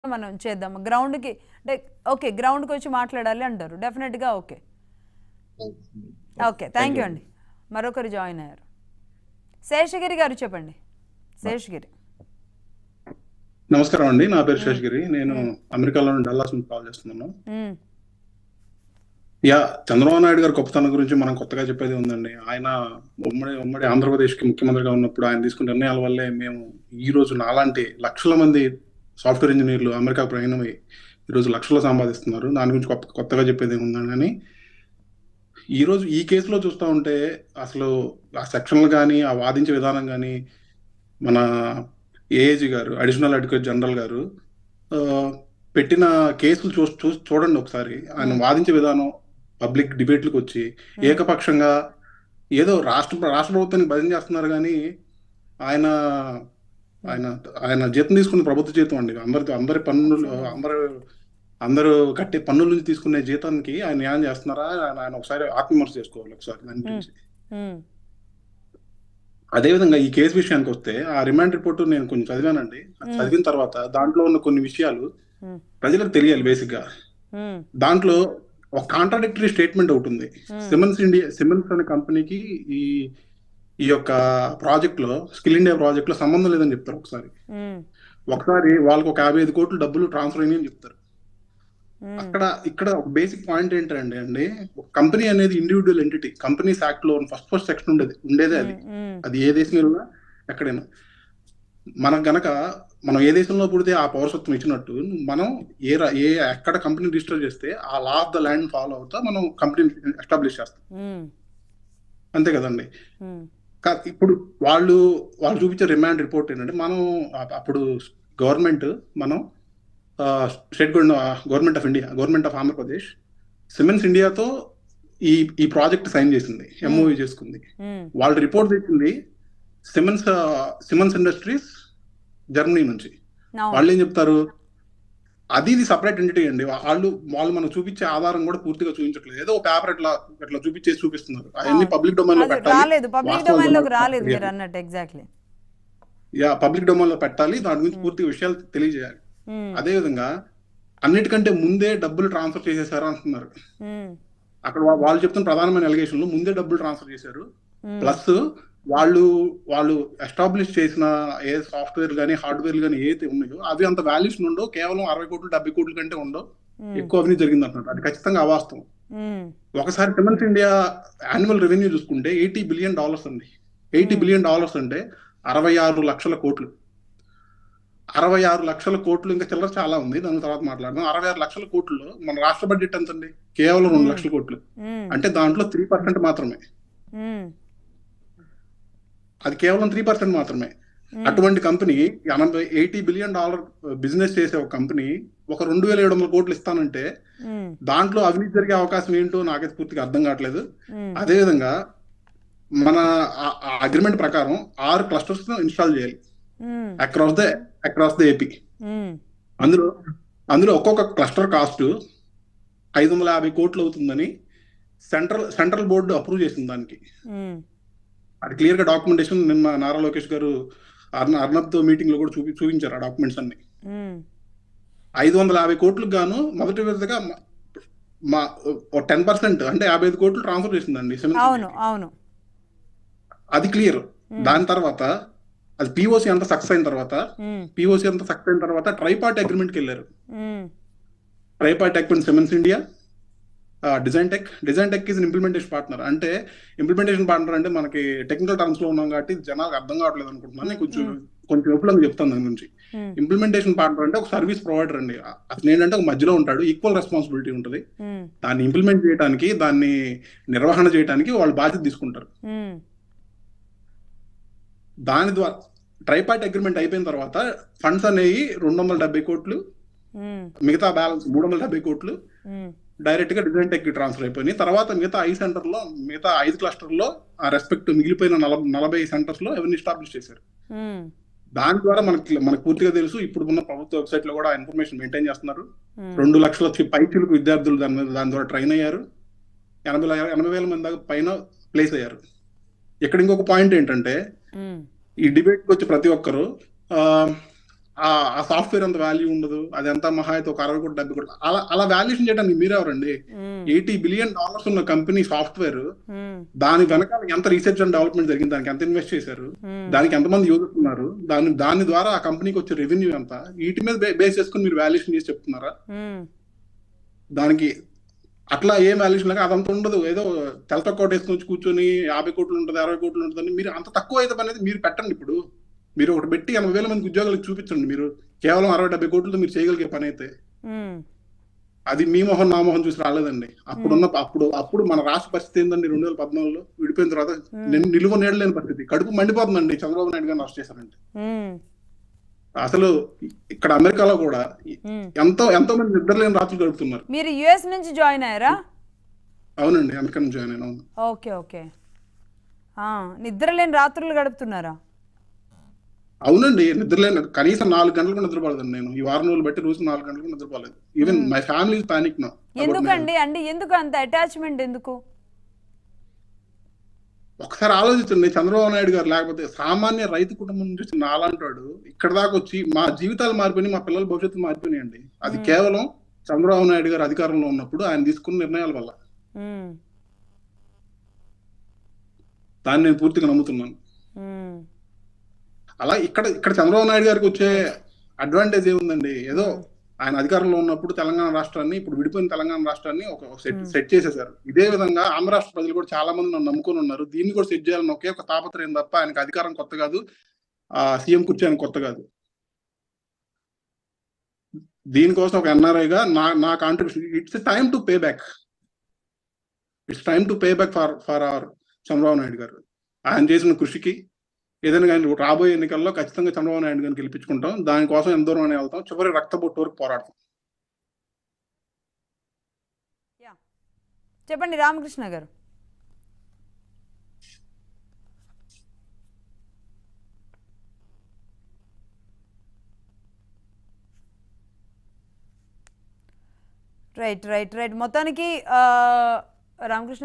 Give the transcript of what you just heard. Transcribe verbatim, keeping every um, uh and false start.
మనం చేద్దాం. గ్రౌండ్‌కి అంటే ఓకే. గ్రౌండ్‌కి వచ్చి మాట్లాడాలి అంటారు. డెఫినెట్‌గా ఓకే. ఓకే. థ్యాంక్ యూ అండి. మరొకరు జాయిన్ అయ్యారు. శేషగిరి గారు చెప్పండి. శేషగిరి. నమస్కారం అండి. నా పేరు శేషగిరి. నేను అమెరికాలో డల్లాస్ నుంచి కాల్ చేస్తున్నాను. యా చంద్రబాబు నాయుడు గారి గొప్పతనం గురించి మనం కొత్తగా చెప్పేది ఉందండి. ఆయన ఉమ్మడి ఉమ్మడి ఆంధ్రప్రదేశ్కి ముఖ్యమంత్రిగా ఉన్నప్పుడు ఆయన తీసుకున్న నిర్ణయాల వల్లే మేము ఈ రోజు నాలాంటి లక్షల మంది సాఫ్ట్వేర్ ఇంజనీర్లు అమెరికా ప్రయాణమై ఈరోజు లక్షలు సంపాదిస్తున్నారు. దాని గురించి కొత్త కొత్తగా చెప్పేది ఉందని కానీ ఈ రోజు ఈ కేసులో చూస్తూ ఉంటే అసలు ఆ సెక్షన్లు కానీ ఆ వాదించే విధానం కానీ మన ఏఏజీ గారు అడిషనల్ అడ్వకేట్ జనరల్ గారు పెట్టిన కేసులు చూ చూ చూడండి ఒకసారి. ఆయన వాదించే విధానం పబ్లిక్ డిబేట్లకు వచ్చి ఏకపక్షంగా ఏదో రాష్ట్ర రాష్ట్ర ప్రభుత్వానికి భజన చేస్తున్నారు కానీ ఆయన ఆయన ఆయన జీతం తీసుకున్న ప్రభుత్వ జీతం అండి. అందరి అందరి పన్నులు అందరు అందరూ కట్టే పన్నుల నుంచి తీసుకునే జీతానికి ఆయన న్యాయం చేస్తున్నారా ఆయన ఆయన ఒకసారి ఆత్మవిమర్శ చేసుకోవాలి ఒకసారి దాని గురించి. అదేవిధంగా ఈ కేసు విషయానికి వస్తే ఆ రిమాండ్ రిపోర్ట్ నేను కొంచెం చదివానండి. చదివిన తర్వాత దాంట్లో ఉన్న కొన్ని విషయాలు ప్రజలకు తెలియాలి. బేసిక్ గా దాంట్లో ఒక కాంట్రాడిక్టరీ స్టేట్మెంట్ ఒకటి ఉంది. సిమెన్స్ ఇండియా సిమెన్స్ అనే కంపెనీకి ఈ ఈ యొక్క ప్రాజెక్ట్ లో స్కిల్ ఇండియా ప్రాజెక్ట్ లో సంబంధం లేదని చెప్తారు. ఒకసారి ఒకసారి వాళ్ళకి ఒక యాభై ఐదు కోట్లు డబ్బులు ట్రాన్స్ఫర్ అయినాయని చెప్తారు. అక్కడ ఇక్కడ ఒక బేసిక్ పాయింట్ ఏంటంటే అండి, కంపెనీ అనేది ఇండివిజువల్ ఎంటిటీ. కంపెనీస్ యాక్ట్ లో ఫస్ట్ ఫస్ట్ సెక్షన్ ఉండేది ఉండేదే అది అది ఏ దేశంలో ఎక్కడైనా మనకు గనక మనం ఏ దేశంలో పుడితే ఆ పౌరసత్వం ఇచ్చినట్టు మనం ఏ ఏ ఎక్కడ కంపెనీ రిజిస్టర్ చేస్తే ఆ law of the land follow అవుతా మనం కంపెనీ ఎస్టాబ్లిష్ చేస్తాం. అంతే కదండి. ఇప్పుడు వాళ్ళు వాళ్ళు చూపించే రిమాండ్ రిపోర్ట్ ఏంటంటే మనం అప్పుడు గవర్నమెంట్ మనం state government of India government of Andhra Pradesh Siemens ఇండియాతో ఈ ఈ ప్రాజెక్ట్ సైన్ చేసింది, ఎంఓయూ చేసుకుంది. వాళ్ళు రిపోర్ట్ తెచ్చింది సిమెన్స్ సిమెన్స్ ఇండస్ట్రీస్ జర్మనీ నుంచి. వాళ్ళు ఏం చెప్తారు, అది ఇది సపరేట్ ఎంటిటీ అండి. వాళ్ళు వాళ్ళు మనకు చూపించే ఆధారం కూడా పూర్తిగా చూపించట్లేదు. ఏదో పేపర్ ఎట్లా ఎట్లా చూపించేసి చూపిస్తున్నారు. అవన్నీ పబ్లిక్ డొమైన్ లో పెట్టాలి. యా పబ్లిక్ డొమైన్ లో పెట్టాలి. దాని గురించి పూర్తి విషయాలు తెలియజేయాలి. అదే విధంగా అన్నిటికంటే ముందే డబ్బులు ట్రాన్స్ఫర్ చేసేసారు అంటున్నారు. అక్కడ వాళ్ళు చెప్తున్న ప్రధానమైన అలిగేషన్లు ముందే డబ్బులు ట్రాన్స్ఫర్ చేశారు. ప్లస్ వాళ్ళు వాళ్ళు ఎస్టాబ్లిష్ చేసిన ఏ సాఫ్ట్వేర్ కానీ హార్డ్వేర్ కానీ ఏదైతే ఉన్నాయో అవి అంత వాల్యూషన్ ఉండవు. కేవలం అరవై కోట్లు డెబ్బై కోట్ల కంటే ఉండవు. ఎక్కువ అవినీతి జరిగింది అంటున్నారు. అది ఖచ్చితంగా అవాస్తవం. ఒకసారి సిమెన్స్ ఇండియా యాన్యువల్ రెవెన్యూ చూసుకుంటే ఎయిటీ బిలియన్ డాలర్స్ అండి. ఎయిటీ బిలియన్ డాలర్స్ అంటే అరవై ఆరు లక్షల కోట్లు. అరవై ఆరు లక్షల కోట్లు ఇంకా చిల్లర చాలా ఉంది, దాని తర్వాత మాట్లాడదాం. అరవై ఆరు లక్షల కోట్లలో మన రాష్ట్ర బడ్జెట్ ఎంత అండి? కేవలం రెండు లక్షల కోట్లు. అంటే దాంట్లో త్రీ పర్సెంట్ మాత్రమే. అది కేవలం త్రీ పర్సెంట్ మాత్రమే. అటువంటి కంపెనీ ఎనభై ఎయిటీ బిలియన్ డాలర్ బిజినెస్ చేసే ఒక కంపెనీ ఒక రెండు వేల ఏడు వందల కోట్లు ఇస్తానంటే దాంట్లో అవినీతి జరిగే అవకాశం ఏంటో నాకైతే పూర్తిగా అర్థం కావట్లేదు. అదేవిధంగా మన అగ్రిమెంట్ ప్రకారం ఆరు క్లస్టర్స్ ఇన్స్టాల్ చేయాలి across the across the AP. అందులో అందులో ఒక్కొక్క క్లస్టర్ కాస్ట్ ఐదు వందల యాభై కోట్లు అవుతుందని సెంట్రల్ సెంట్రల్ బోర్డు అప్రూవ్ చేసింది. దానికి అది క్లియర్ గా డాక్యుమెంటేషన్ నిన్న నారా లోకేష్ గారు అర్నబ్ తో మీటింగ్ లో కూడా చూపి చూపించారు ఆ డాక్యుమెంట్స్ అన్ని. ఐదు వందల యాభై కోట్లకు గాను మొదటి విడతగా మా టెన్ పర్సెంట్ అంటే యాభై ఐదు కోట్లు ట్రాన్స్ఫర్ చేసిందండి. అది క్లియర్. దాని తర్వాత అది పిఓసి అంతా సక్సెస్ అయిన తర్వాత పిఓసి అంతా సక్సెస్ అయిన తర్వాత ట్రైపార్టీ అగ్రిమెంట్కి వెళ్ళారు. Tripartite agreement Siemens India, design tech design tech is implementation partner. అంటే ఇంప్లిమెంటేషన్ పార్ట్నర్ అంటే మనకి టెక్నికల్ టర్మ్స్ లో ఉన్నాం కాబట్టి జనాలకు అర్థం కావట్లేదు అనుకుంటున్నాను. కొంచెం కొంచెం విపులంగా చెప్తాను దాని గురించి. ఇంప్లిమెంటేషన్ పార్ట్నర్ అంటే ఒక సర్వీస్ ప్రొవైడర్ అండి. అతను ఏంటంటే ఒక మధ్యలో ఉంటాడు, ఈక్వల్ రెస్పాన్సిబిలిటీ ఉంటుంది. దాన్ని ఇంప్లిమెంట్ చేయడానికి దాన్ని నిర్వహణ చేయడానికి వాళ్ళు బాధ్యత తీసుకుంటారు. దాని ద్వారా ట్రైపార్టీ అగ్రిమెంట్ అయిపోయిన తర్వాత ఫండ్స్ అనేవి రెండు వందల డెబ్బై కోట్లు మిగతా బ్యాలెన్స్ మూడు వందల డెబ్బై కోట్లు డైరెక్ట్ గా డిజైన్ టెక్ కి ట్రాన్స్ఫర్ అయిపోయినాయి. తర్వాత మిగతా ఐదు సెంటర్ లో మిగతా ఐదు క్లస్టర్ లో ఆ రెస్పెక్ట్ మిగిలిపోయిన నలభై నలభై సెంటర్స్ లో ఎవరిని ఎస్టాబ్లిష్ చేశారు. దాని ద్వారా మనకి మనకు పూర్తిగా తెలుసు. ఇప్పుడు ఉన్న ప్రభుత్వ వెబ్సైట్ లో కూడా ఇన్ఫర్మేషన్ మెయింటైన్ చేస్తున్నారు. రెండు లక్షల పైచిలకు విద్యార్థులు దాని మీద దాని ద్వారా ట్రైన్ అయ్యారు. ఎనభై ఎనభై వేల మంది దాకా పైన ప్లేస్ అయ్యారు. ఇక్కడ ఇంకొక పాయింట్ ఏంటంటే ఈ డిబేట్ వచ్చి ప్రతి ఒక్కరు ఆ సాఫ్ట్వేర్ అంత వాల్యూ ఉండదు, అది ఎంత మహా అయితే ఒక అరవై కోట్లు డెబ్బై కోట్లు అలా అలా వాల్యుయేషన్ చేయడానికి మీరెవరండి? ఎయిటీ బిలియన్ డాలర్స్ ఉన్న కంపెనీ సాఫ్ట్వేర్, దాని వెనకాల ఎంత రీసెర్చ్ అండ్ డెవలప్మెంట్ జరిగింది, దానికి ఎంత ఇన్వెస్ట్ చేశారు, దానికి ఎంతమంది యూజర్స్ ఉన్నారు, దాని దాని ద్వారా ఆ కంపెనీకి వచ్చే రెవెన్యూ ఎంత, వీటి మీద బేస్ చేసుకుని మీరు వాల్యుయేషన్ చేసి చెప్తున్నారా? దానికి అట్లా ఏం వాల్యుయేషన్ లేక అదంతా ఉండదు. ఏదో తెలత కోట వేసుకొని వచ్చి కూర్చొని యాభై కోట్లు ఉంటుంది, అరవై కోట్లు ఉంటుందని మీరు అంత తక్కువ అయితే అనేది మీరు పెట్టండి. ఇప్పుడు మీరు ఒకటి పెట్టి ఎనభై వేల మందికి ఉద్యోగాలకు చూపించండి. మీరు కేవలం అరవై డెబ్బై కోట్లతో మీరు చేయగలిగే పని అయితే అది మీ మొహం నా మొహం చూసి రాలేదండి. అప్పుడున్న అప్పుడు అప్పుడు మన రాష్ట్ర పరిస్థితి ఏంటండి? రెండు వేల పద్నాలుగులో విడిపోయిన తర్వాత నిలువ నీడలేని పరిస్థితి, కడుపు మండిపోతుందండి చంద్రబాబు నాయుడు గారిని అరెస్ట్ చేశారంటే. అసలు ఇక్కడ అమెరికాలో కూడా ఎంతో ఎంతో మంది నిద్రలేని రాత్రులు గడుపుతున్నారు. మీరు యుఎస్ నుంచి జాయిన్ అయ్యారా? అవునండి, అమెరికా నుంచి జాయిన్ అయినా. ఓకే ఓకే, నిద్రలేని రాత్రులు గడుపుతున్నారా? అవునండి, నిద్రలేని కనీసం నాలుగు గంటలకు నిద్రపోలేదండి నేను. ఈ వారం రోజులు బట్టి రోజు నాలుగు గంటలకు నిద్రపోలేదు. ఈవెన్ మై ఫ్యామిలీ పానిక్ నా. ఎందుకండి? అంటే ఎందుకు అంత అటాచ్మెంట్ ఎందుకు? ఒకసారి ఆలోచించండి, చంద్రబాబు నాయుడు గారు లేకపోతే సామాన్య రైతు కుటుంబం నుంచి వచ్చిన నాలాంటాడు ఇక్కడ దాకా వచ్చి మా జీవితాలు మారిపోయినాయి, మా పిల్లల భవిష్యత్తు మారిపోయినాయండి. అది కేవలం చంద్రబాబు నాయుడు గారు అధికారంలో ఉన్నప్పుడు ఆయన తీసుకున్న నిర్ణయాల వల్ల. దాన్ని నేను పూర్తిగా నమ్ముతున్నాను. అలా ఇక్కడ ఇక్కడ చంద్రబాబు నాయుడు గారికి వచ్చే అడ్వాంటేజ్ ఏముందండి? ఏదో ఆయన అధికారంలో ఉన్నప్పుడు తెలంగాణ రాష్ట్రాన్ని, ఇప్పుడు విడిపోయిన తెలంగాణ రాష్ట్రాన్ని ఒక సెట్ సెట్ చేసేసారు. ఇదే విధంగా ఆంధ్ర రాష్ట్ర ప్రజలు కూడా చాలా మంది నన్ను నమ్ముకొని ఉన్నారు. దీన్ని కూడా సెట్ చేయాలని ఒకే ఒక తాపత్రయం తప్ప ఆయనకు అధికారం కొత్త కాదు, ఆ సీఎం కుర్చీ ఆయన కొత్త కాదు. దీనికోసం ఒక ఎన్ఆర్ఐగా నా నా contribution, it's time to pay back. It's time to pay back for for our Chandrababu Naidu గారు. ఆయన చేసిన కృషికి ఏదైనా కానీ రాబోయే ఎన్నికల్లో ఖచ్చితంగా చంద్రబాబు నాయుడు గారిని గెలిపించుకుంటాం. దానికోసం ఎంత దూరం అని వెళ్తాం, చివరి రక్తబొట్టు వరకు పోరాడతాం. చెప్పండి రామకృష్ణ గారు. రైట్ రైట్ రైట్ మొత్తానికి రామకృష్ణ